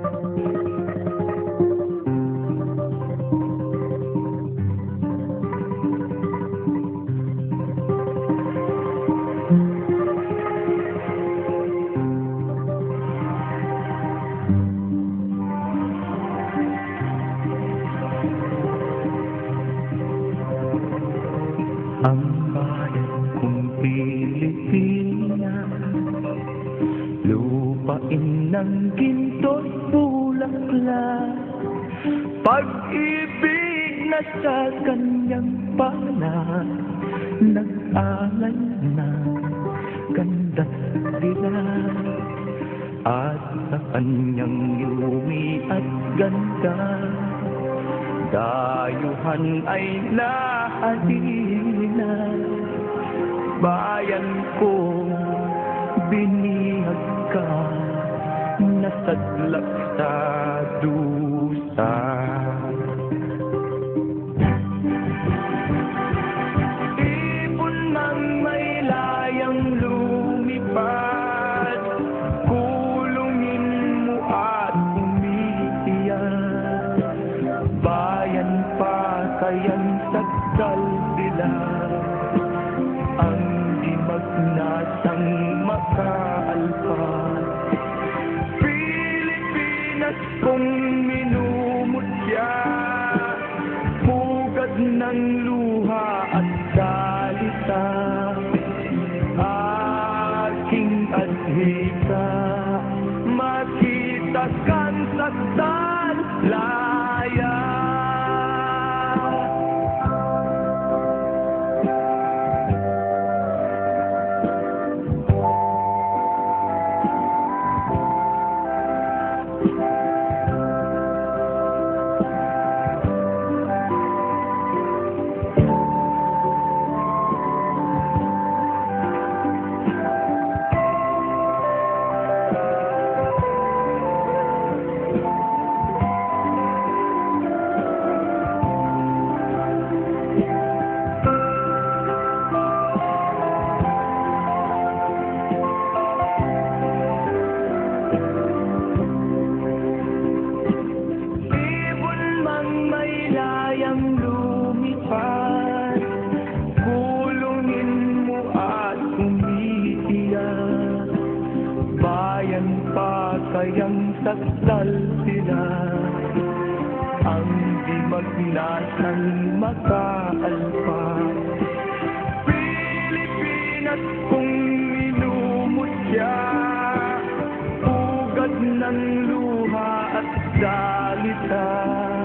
Ang bayan kong Pilipinas, lupain ng ginto't bulaklak, pag-ibig na sa kanyang panahon, nag-alay na ganda't dilag, at sa kanyang yumi at ganda, dayuhan ay nahalina. Bayan ko, binihag ka, nasadlak sa dusa. Ibon mang may layang lumipad, kulungin mo at umiiyak. Bayan pa kayang sagdal sila, ang di magnasang makaalpas. Pilipinas kong minumutya, pugad ng luha at salita, aking adhika, makita kang sagdal laya. Layang lumipad, kulungin mo at umiiyak. Bayan pa kayang sakdal sila, ang di magnasang makaalpas. Pilipinas kong minumutya, pugad ng luha at salita,